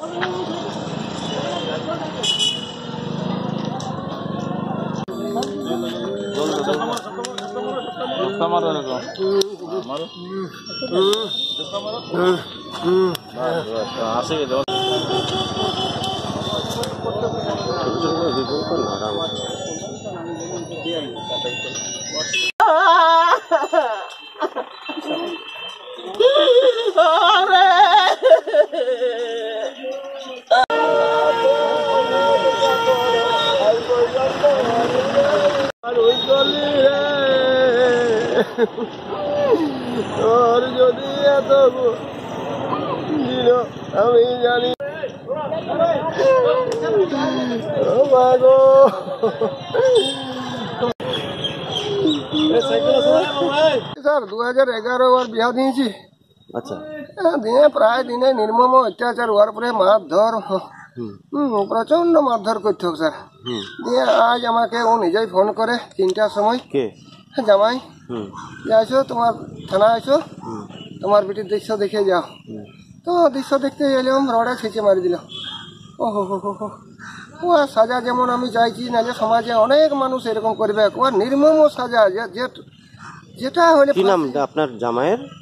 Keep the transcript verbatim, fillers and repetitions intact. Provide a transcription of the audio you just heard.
और যদি এত দিন আমি জানি স্যার দু হাজার এগারো বার বিয়া দিয়েছি। আচ্ছা, দিয়ে প্রায় দিনে নির্মম অত্যাচার হওয়ার পরে মারধর প্রচন্ড মারধর করতে হোক স্যার। দিয়ে আজ আমাকে ও নিজেই ফোন করে তিনটার সময়, কে জামাই যাইছো তোমার থানা আইছো, তোমার বেটির দৃশ্য দেখে যাও। তো দৃশ্য দেখতে এলাম, রডে ছেঁচে মারি দিল। ও হো হো হো ও সাজা যেমন আমি চাইছি, নাহলে সমাজে অনেক মানুষ এরকম করবে। ও নির্মম সাজা, যেটা হলে। কি নাম আপনার জামাইয়ের?